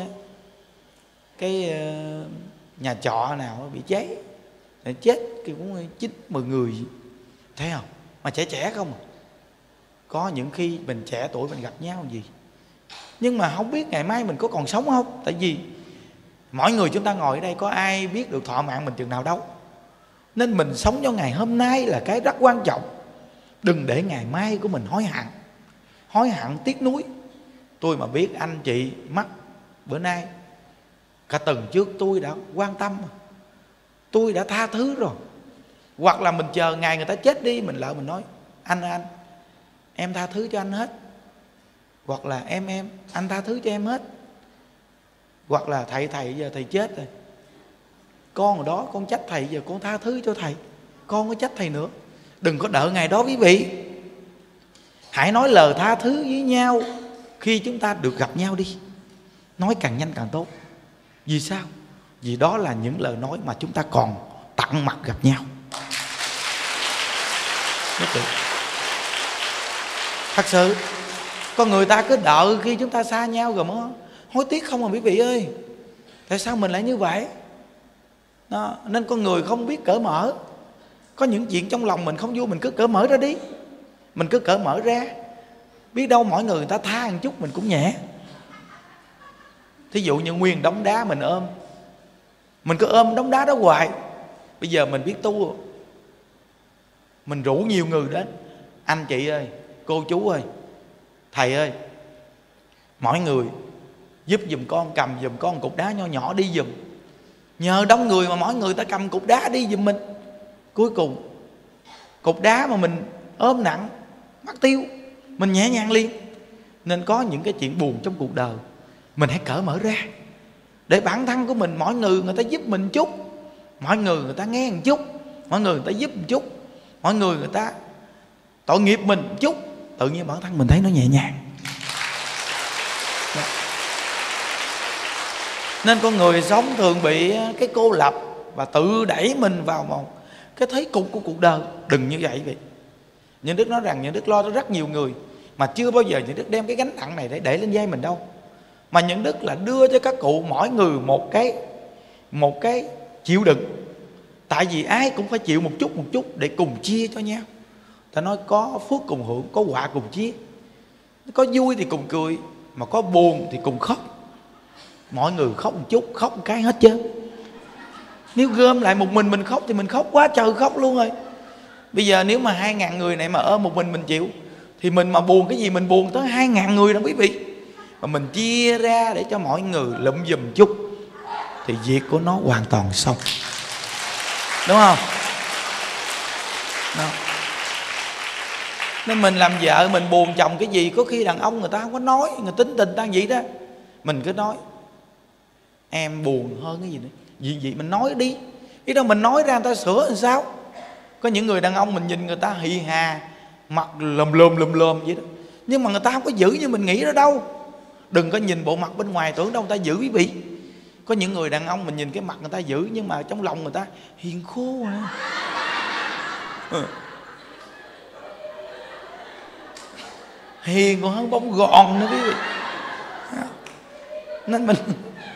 A: cái nhà trọ nào bị cháy, chết cũng 9-10 người, thấy không? Mà trẻ không à. Có những khi mình trẻ tuổi mình gặp nhau gì, nhưng mà không biết ngày mai mình có còn sống không. Tại vì mỗi người chúng ta ngồi ở đây có ai biết được thọ mạng mình chừng nào đâu. Nên mình sống cho ngày hôm nay là cái rất quan trọng. Đừng để ngày mai của mình hối hận tiếc nuối. Tôi mà biết anh chị mất bữa nay, cả tuần trước tôi đã quan tâm, tôi đã tha thứ rồi. Hoặc là mình chờ ngày người ta chết đi, mình lỡ mình nói anh em tha thứ cho anh hết. Hoặc là anh tha thứ cho em hết. Hoặc là thầy giờ thầy chết rồi, con ở đó con trách thầy, giờ con tha thứ cho thầy, con có trách thầy nữa. Đừng có đợi ngày đó quý vị. Hãy nói lời tha thứ với nhau khi chúng ta được gặp nhau đi. Nói càng nhanh càng tốt. Vì sao? Vì đó là những lời nói mà chúng ta còn tận mặt gặp nhau. Thật sự con người ta cứ đợi khi chúng ta xa nhau rồi mới hối tiếc không à quý vị ơi. Tại sao mình lại như vậy đó? Nên con người không biết cởi mở. Có những chuyện trong lòng mình không vui, mình cứ cởi mở ra đi. Mình cứ cởi mở ra, biết đâu mỗi người ta tha một chút mình cũng nhẹ. Thí dụ như nguyên đống đá mình ôm, mình cứ ôm đống đá đó hoài. Bây giờ mình biết tu, mình rủ nhiều người đến, anh chị ơi, cô chú ơi, thầy ơi, mỗi người giúp giùm con, cầm giùm con một cục đá nho nhỏ đi giùm. Nhờ đông người mà mỗi người ta cầm cục đá đi giùm mình. Cuối cùng cục đá mà mình ôm nặng mất tiêu, mình nhẹ nhàng liền. Nên có những cái chuyện buồn trong cuộc đời, mình hãy cởi mở ra, để bản thân của mình, mỗi người người ta giúp mình một chút, mỗi người người ta nghe một chút, mỗi người người ta giúp một chút, mỗi người người ta tội nghiệp mình một chút, tự nhiên bản thân mình thấy nó nhẹ nhàng. Nên con người sống thường bị cái cô lập và tự đẩy mình vào một cái thế cục của cuộc đời. Đừng như vậy vậy. Những Đức nói rằng những Đức lo cho rất nhiều người, mà chưa bao giờ những Đức đem cái gánh nặng này để lên vai mình đâu. Mà những Đức là đưa cho các cụ mỗi người một cái chịu đựng. Tại vì ai cũng phải chịu một chút để cùng chia cho nhau. Ta nói có phước cùng hưởng, có họa cùng chia. Có vui thì cùng cười, mà có buồn thì cùng khóc. Mọi người khóc một chút, khóc một cái hết trơn. Nếu gom lại một mình khóc thì mình khóc quá trời khóc luôn rồi. Bây giờ nếu mà 2.000 người này mà ôm một mình chịu, thì mình mà buồn cái gì mình buồn tới 2.000 người đó quý vị. Mà mình chia ra để cho mọi người lụm giùm chút, thì việc của nó hoàn toàn xong. Đúng không? Đó. Nên mình làm vợ mình buồn chồng cái gì, có khi đàn ông người ta không có nói, người tính tình ta vậy đó, mình cứ nói em buồn hơn cái gì nữa, gì mình nói đi. Ý đâu mình nói ra người ta sửa làm sao. Có những người đàn ông mình nhìn người ta hì hà, mặt lồm vậy đó, nhưng mà người ta không có dữ như mình nghĩ đó đâu. Đừng có nhìn bộ mặt bên ngoài tưởng đâu người ta dữ quý vị. Có những người đàn ông mình nhìn cái mặt người ta dữ, nhưng mà trong lòng người ta hiền khô à. Hiền còn hơn bông gòn nữa quý vị. Nên mình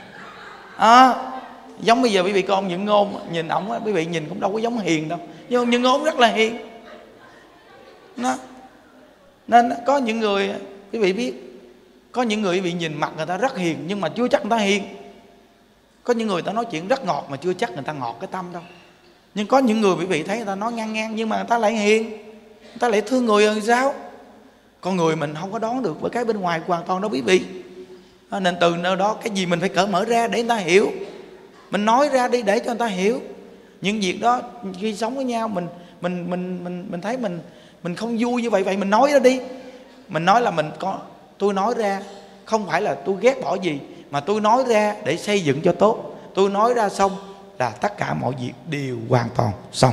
A: giống bây giờ quý vị con Những Ngôn, nhìn ổng quý vị nhìn cũng đâu có giống hiền đâu, nhưng Những Ngôn rất là hiền đó. Nên có những người quý vị biết, có những người quý vị nhìn mặt người ta rất hiền nhưng mà chưa chắc người ta hiền. Có những người ta nói chuyện rất ngọt mà chưa chắc người ta ngọt cái tâm đâu. Nhưng có những người quý vị thấy người ta nói ngang nhưng mà người ta lại hiền, người ta lại thương người hơn sao. Con người mình không có đoán được với cái bên ngoài hoàn toàn đó quý vị. Nên từ nơi đó cái gì mình phải cởi mở ra để người ta hiểu. Mình nói ra đi để cho người ta hiểu. Những việc đó khi sống với nhau mình thấy mình không vui như vậy, vậy mình nói ra đi. Mình nói là tôi nói ra không phải là tôi ghét bỏ gì, mà tôi nói ra để xây dựng cho tốt. Tôi nói ra xong là tất cả mọi việc đều hoàn toàn xong.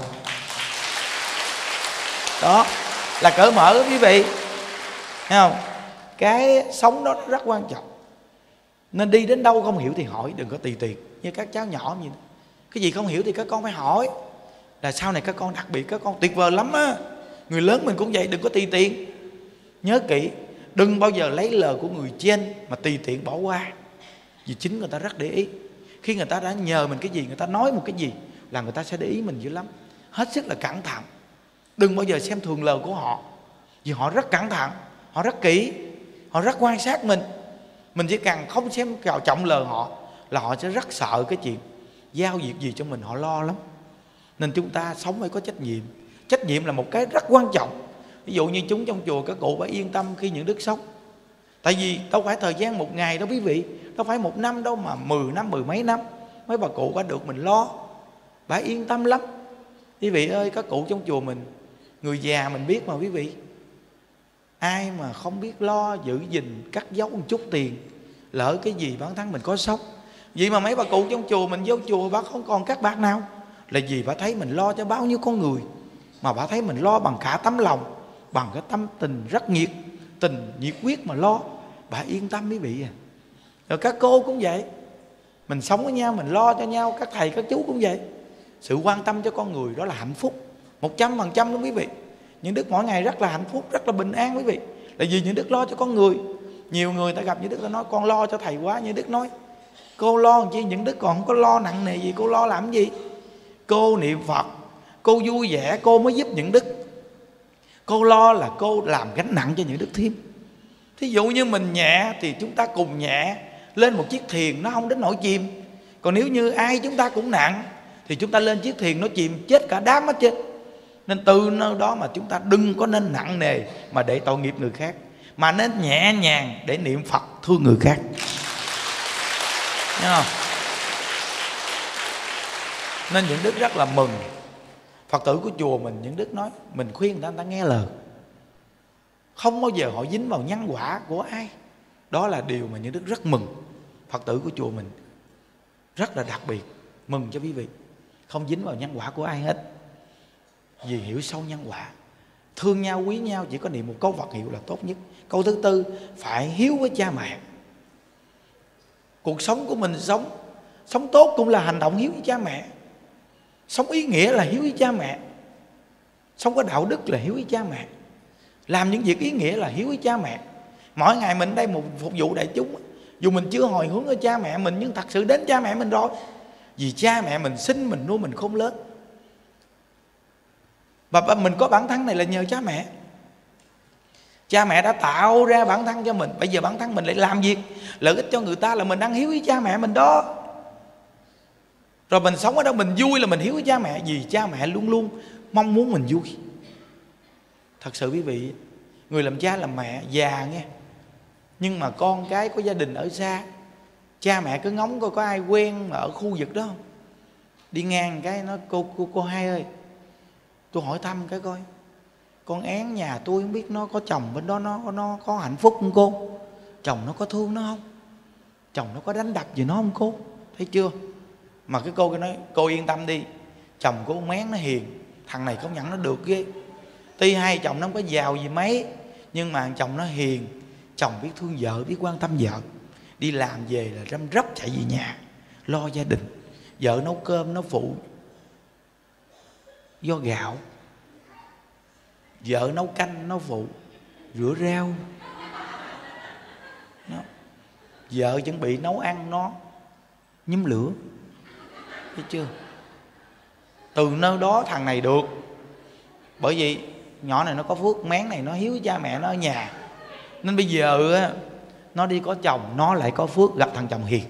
A: Đó là cởi mở đó quý vị. Thấy không? Cái sống đó rất quan trọng. Nên đi đến đâu không hiểu thì hỏi, đừng có tùy tiện. Như các cháu nhỏ như thế. Cái gì không hiểu thì các con phải hỏi. Là sau này các con đặc biệt, các con tuyệt vời lắm á. Người lớn mình cũng vậy, đừng có tùy tiện. Nhớ kỹ, đừng bao giờ lấy lời của người trên mà tùy tiện bỏ qua. Vì chính người ta rất để ý. Khi người ta đã nhờ mình cái gì, người ta nói một cái gì là người ta sẽ để ý mình dữ lắm. Hết sức là cẩn thận. Đừng bao giờ xem thường lời của họ. Vì họ rất cẩn thận, họ rất kỹ, họ rất quan sát mình. Mình chỉ cần không xem vào trọng lời họ là họ sẽ rất sợ cái chuyện giao việc gì cho mình, họ lo lắm. Nên chúng ta sống phải có trách nhiệm. Trách nhiệm là một cái rất quan trọng. Ví dụ như chúng trong chùa, các cụ phải yên tâm khi những đức sống. Tại vì đâu phải thời gian một ngày đâu quý vị, đâu phải một năm đâu, mà 10 năm, 10 mấy năm mấy bà cụ đã được mình lo. Bà yên tâm lắm. Quý vị ơi, các cụ trong chùa mình, người già mình biết mà quý vị, ai mà không biết lo giữ gìn cắt giấu một chút tiền, lỡ cái gì bản thân mình có sốc. Vậy mà mấy bà cụ trong chùa mình vô chùa bà không còn các bác nào. Là vì bà thấy mình lo cho bao nhiêu con người, mà bà thấy mình lo bằng cả tấm lòng, bằng cái tâm tình rất nhiệt quyết mà lo. Bà yên tâm quý vị à. Rồi các cô cũng vậy, mình sống với nhau, mình lo cho nhau. Các thầy các chú cũng vậy. Sự quan tâm cho con người đó là hạnh phúc 100% luôn quý vị. Những đức mỗi ngày rất là hạnh phúc, rất là bình an quý vị. Là vì những đức lo cho con người. Nhiều người ta gặp những đức ta nói con lo cho thầy quá. Những đức nói cô lo làm chi, những đức còn không có lo nặng nề gì, cô lo làm gì? Cô niệm Phật, cô vui vẻ, cô mới giúp những đức. Cô lo là cô làm gánh nặng cho những đức thêm. Thí dụ như mình nhẹ thì chúng ta cùng nhẹ lên một chiếc thuyền, nó không đến nỗi chìm. Còn nếu như ai chúng ta cũng nặng thì chúng ta lên chiếc thuyền nó chìm chết cả đám hết chết. Nên từ nơi đó mà chúng ta đừng có nên nặng nề mà để tội nghiệp người khác, mà nên nhẹ nhàng để niệm Phật thương người khác. Thấy không? Nên những đức rất là mừng. Phật tử của chùa mình, những đức nói mình khuyên người ta nghe lời, không bao giờ họ dính vào nhân quả của ai. Đó là điều mà những đức rất mừng. Phật tử của chùa mình rất là đặc biệt. Mừng cho quý vị, không dính vào nhân quả của ai hết. Vì hiểu sâu nhân quả. thương nhau quý nhau, chỉ có niệm một câu Phật hiệu là tốt nhất. Câu thứ tư, phải hiếu với cha mẹ. Cuộc sống của mình sống tốt cũng là hành động hiếu với cha mẹ. Sống ý nghĩa là hiếu với cha mẹ. Sống có đạo đức là hiếu với cha mẹ. Làm những việc ý nghĩa là hiếu với cha mẹ. Mỗi ngày mình đây một phục vụ đại chúng, dù mình chưa hồi hướng ở cha mẹ mình, nhưng thật sự đến cha mẹ mình rồi. Vì cha mẹ mình sinh mình nuôi mình khôn lớn, và mình có bản thân này là nhờ cha mẹ. Cha mẹ đã tạo ra bản thân cho mình. Bây giờ bản thân mình lại làm việc lợi ích cho người ta, là mình đang hiếu với cha mẹ mình đó. Rồi mình sống ở đâu mình vui là mình hiếu với cha mẹ. Vì cha mẹ luôn luôn mong muốn mình vui. Thật sự quý vị, người làm cha làm mẹ già nghe, nhưng mà con cái có gia đình ở xa, cha mẹ cứ ngóng coi có ai quen ở khu vực đó không. Đi ngang cái nó cô hai ơi, tôi hỏi thăm cái coi, con én nhà tôi không biết nó có chồng bên đó nó có hạnh phúc không cô? Chồng nó có thương nó không? Chồng nó có đánh đập gì nó không cô? Thấy chưa? Mà cái cô nói, cô yên tâm đi, chồng của con én nó hiền, thằng này công nhận nó được ghê. Tuy hai chồng nó không có giàu gì mấy, nhưng mà chồng nó hiền. Chồng biết thương vợ, biết quan tâm vợ. Đi làm về là răm rắp chạy về nhà lo gia đình. Vợ nấu cơm nó phụ do gạo, vợ nấu canh nó phụ rửa rau đó. Vợ chuẩn bị nấu ăn nó nhóm lửa. Thấy chưa? Từ nơi đó thằng này được. Bởi vì nhỏ này nó có phước, mén này nó hiếu với cha mẹ nó ở nhà, nên bây giờ á, nó đi có chồng, nó lại có phước gặp thằng chồng hiền.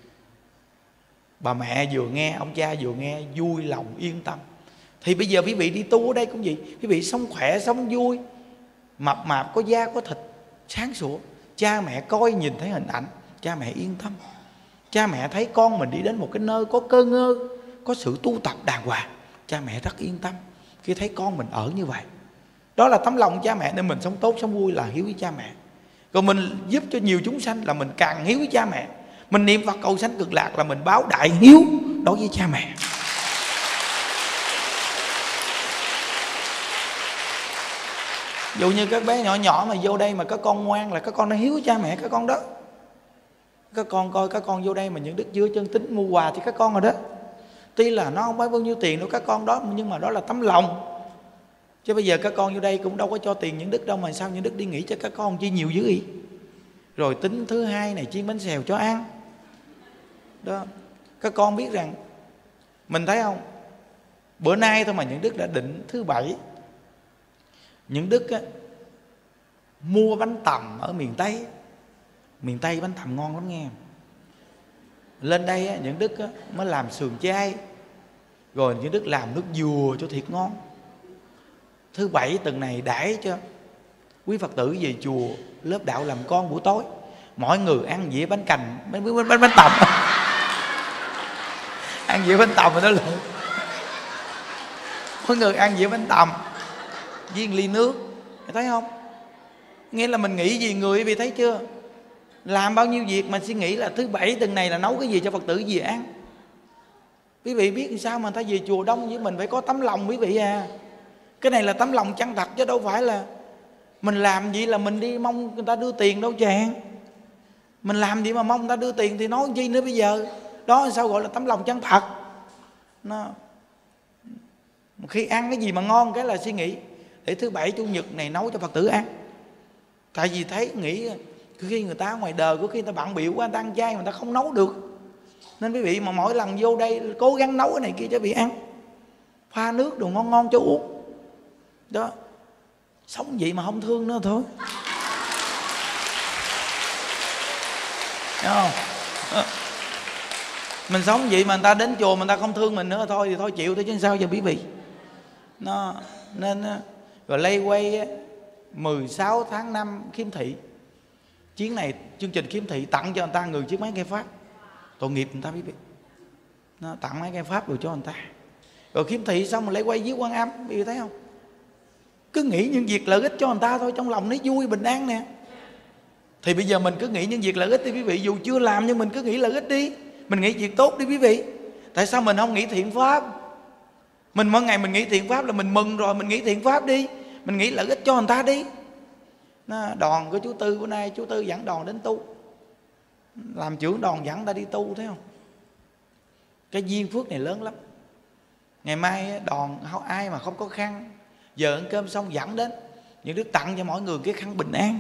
A: Bà mẹ vừa nghe, ông cha vừa nghe, vui lòng yên tâm. Thì bây giờ quý vị đi tu ở đây cũng vậy. Quý vị sống khỏe, sống vui, mập mạp, có da, có thịt, sáng sủa. Cha mẹ coi nhìn thấy hình ảnh, cha mẹ yên tâm. Cha mẹ thấy con mình đi đến một cái nơi có cơ ngơ, có sự tu tập đàng hoàng, cha mẹ rất yên tâm khi thấy con mình ở như vậy. Đó là tấm lòng cha mẹ, nên mình sống tốt, sống vui là hiếu với cha mẹ. Còn mình giúp cho nhiều chúng sanh là mình càng hiếu với cha mẹ. Mình niệm Phật cầu sanh cực lạc là mình báo đại hiếu đối với cha mẹ. Dù như các bé nhỏ nhỏ mà vô đây mà các con ngoan là các con đã hiếu với cha mẹ các con đó. Các con coi các con vô đây mà những đức chưa chân tính mua quà thì các con rồi đó. Tuy là nó không phải bao nhiêu tiền đâu các con đó, nhưng mà đó là tấm lòng. Chứ bây giờ các con vô đây cũng đâu có cho tiền những đức đâu, mà sao những đức đi nghỉ cho các con chi nhiều dữ vậy? Rồi tính thứ hai này chiên bánh xèo cho ăn đó. Các con biết rằng, mình thấy không, bữa nay thôi mà những đức đã định thứ bảy những đức á, mua bánh tằm ở miền Tây. Miền Tây bánh tằm ngon lắm nghe. Lên đây á, những đức á, mới làm sườn chay, rồi những đức làm nước dừa cho thiệt ngon. Thứ bảy tuần này đãi cho quý Phật tử về chùa lớp đạo làm con buổi tối, mỗi người ăn dĩa bánh cành, bánh tằm. Ăn dĩa bánh tằm rồi đó luôn. Mỗi người ăn dĩa bánh tằm với ly nước. Thấy không? Nghĩa là mình nghĩ gì người vì thấy chưa? Làm bao nhiêu việc mà suy nghĩ là thứ bảy tuần này là nấu cái gì cho Phật tử về ăn. Quý vị biết sao mà người ta về chùa đông với mình phải có tấm lòng quý vị à. Cái này là tấm lòng chân thật chứ đâu phải là mình làm gì là mình đi mong người ta đưa tiền đâu chàng. Mình làm gì mà mong người ta đưa tiền thì nói chi nữa bây giờ. Đó sao gọi là tấm lòng chân thật. Nó khi ăn cái gì mà ngon cái là suy nghĩ để thứ bảy chủ nhật này nấu cho Phật tử ăn. Tại vì thấy nghĩ khi người ta ở ngoài đời, có khi người ta bận bịu quá, người ta ăn chay mà người ta không nấu được. Nên quý vị mà mỗi lần vô đây cố gắng nấu cái này kia cho vị ăn, pha nước đồ ngon ngon cho uống đó. Sống vậy mà không thương nữa thôi. Thấy không? Mình sống vậy mà người ta đến chùa mà người ta không thương mình nữa thôi thì thôi chịu thôi chứ sao giờ quý vị. Nó nên rồi lay quay 16 tháng 5 khiếm thị. Chuyến này chương trình khiếm thị tặng cho người ta người chiếc máy nghe pháp. Tội nghiệp người ta quý vị. Nó tặng máy nghe pháp rồi cho người ta. Rồi khiếm thị xong rồi lay quay với Quan Âm, quý vị thấy không? Cứ nghĩ những việc lợi ích cho người ta thôi, trong lòng nó vui bình an nè. Thì bây giờ mình cứ nghĩ những việc lợi ích đi quý vị. Dù chưa làm nhưng mình cứ nghĩ lợi ích đi. Mình nghĩ việc tốt đi quý vị. Tại sao mình không nghĩ thiện pháp? Mình mỗi ngày mình nghĩ thiện pháp là mình mừng rồi. Mình nghĩ thiện pháp đi. Mình nghĩ lợi ích cho người ta đi. Đoàn của chú Tư bữa nay, chú Tư dẫn đoàn đến tu, làm trưởng đoàn dẫn ta đi tu, thấy không? Cái duyên phước này lớn lắm. Ngày mai đoàn ai mà không có khăn, giờ ăn cơm xong dẫn đến, những đứa tặng cho mỗi người cái khăn bình an.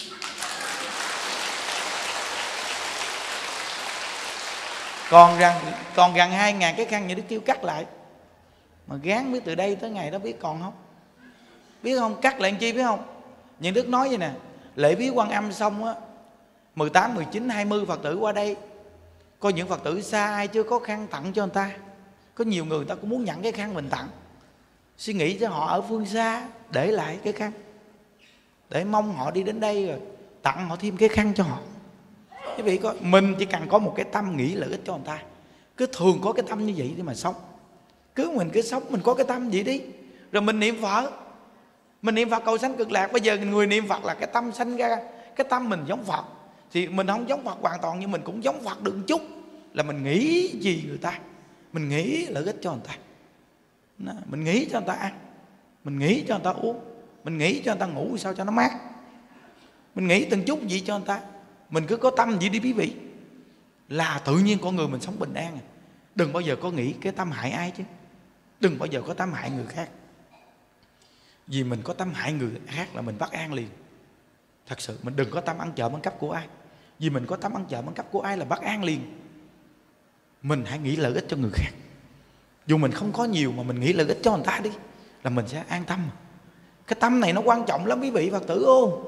A: Còn gần 2.000 cái khăn, những đứa kêu cắt lại. Mà gán biết từ đây tới ngày đó biết còn không? Biết không? Cắt lại làm chi biết không? Những đức nói vậy nè, lễ viếng Quan Âm xong á, 18, 19, 20 Phật tử qua đây, có những Phật tử xa ai chưa có khăn tặng cho người ta. Có nhiều người ta cũng muốn nhận cái khăn mình tặng, suy nghĩ cho họ ở phương xa để lại cái khăn, để mong họ đi đến đây rồi tặng họ thêm cái khăn cho họ. Quý vị coi, mình chỉ cần có một cái tâm nghĩ lợi ích cho người ta, cứ thường có cái tâm như vậy để mà sống. Mình cứ sống, mình có cái tâm vậy đi. Rồi mình niệm Phật, mình niệm Phật cầu sanh cực lạc. Bây giờ người niệm Phật là cái tâm sanh ra, cái tâm mình giống Phật. Thì mình không giống Phật hoàn toàn, nhưng mình cũng giống Phật được một chút. Là mình nghĩ gì người ta, mình nghĩ lợi ích cho người ta. Mình nghĩ cho người ta ăn, mình nghĩ cho người ta uống, mình nghĩ cho người ta ngủ sao cho nó mát, mình nghĩ từng chút gì cho người ta. Mình cứ có tâm vậy đi quý vị, là tự nhiên con người mình sống bình an. Đừng bao giờ có nghĩ cái tâm hại ai chứ. Đừng bao giờ có tâm hại người khác. Vì mình có tâm hại người khác là mình bất an liền. Thật sự mình đừng có tâm ăn trộm ăn cắp của ai. Vì mình có tâm ăn trộm ăn cắp của ai là bất an liền. Mình hãy nghĩ lợi ích cho người khác. Dù mình không có nhiều mà mình nghĩ lợi ích cho người ta đi, là mình sẽ an tâm. Cái tâm này nó quan trọng lắm quý vị Phật tử ô.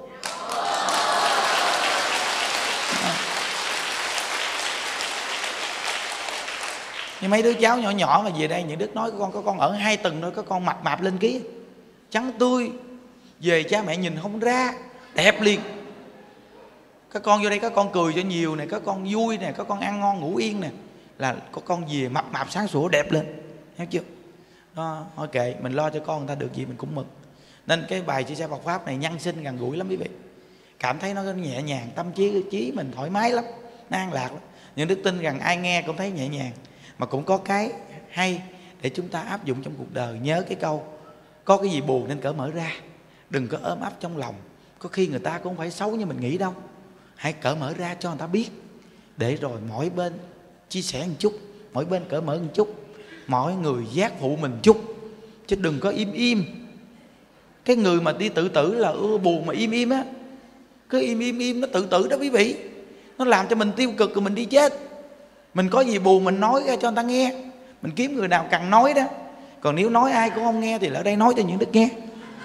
A: Nhưng mấy đứa cháu nhỏ nhỏ mà về đây, những đứa nói có con ở 2 tầng thôi, có con mập mạp lên ký, trắng tươi, về cha mẹ nhìn không ra, đẹp liền. Các con vô đây các con cười cho nhiều nè, các con vui nè, các con ăn ngon ngủ yên nè, là có con về mập mạp sáng sủa đẹp lên, hiểu chưa? Đó, thôi kệ, mình lo cho con người ta được gì mình cũng mừng. Nên cái bài chia sẻ Phật pháp này nhân sinh gần gũi lắm quý vị. Cảm thấy nó nhẹ nhàng, tâm trí mình thoải mái lắm, nó an lạc lắm. Những đức tin rằng ai nghe cũng thấy nhẹ nhàng, mà cũng có cái hay để chúng ta áp dụng trong cuộc đời. Nhớ cái câu, có cái gì buồn nên cởi mở ra, đừng có ôm ấp trong lòng. Có khi người ta cũng không phải xấu như mình nghĩ đâu. Hãy cởi mở ra cho người ta biết, để rồi mỗi bên chia sẻ một chút, mỗi bên cởi mở một chút, mỗi người giác phụ mình chút. Chứ đừng có im im. Cái người mà đi tự tử là buồn mà im im á, cứ im nó tự tử đó quý vị. Nó làm cho mình tiêu cực rồi mình đi chết. Mình có gì buồn mình nói ra cho người ta nghe. Mình kiếm người nào cần nói đó. Còn nếu nói ai cũng không nghe thì ở đây nói cho những đức nghe,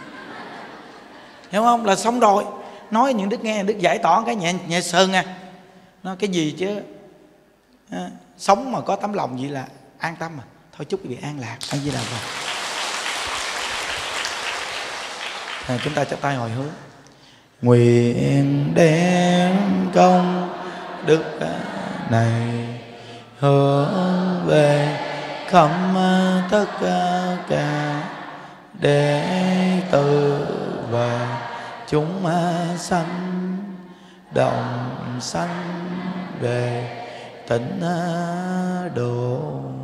A: hiểu không? Là xong rồi. Nói những đức nghe, những đức giải tỏa cái nhẹ sơn à. Nó cái gì chứ sống mà có tấm lòng vậy là an tâm mà. Thôi chúc quý vị an lạc. Anh Di Đà Phật. Chúng ta chắp tay hồi hướng. Nguyện đem công đức này hướng về khắp tất cả đệ tử và chúng sanh đồng sanh về tịnh độ.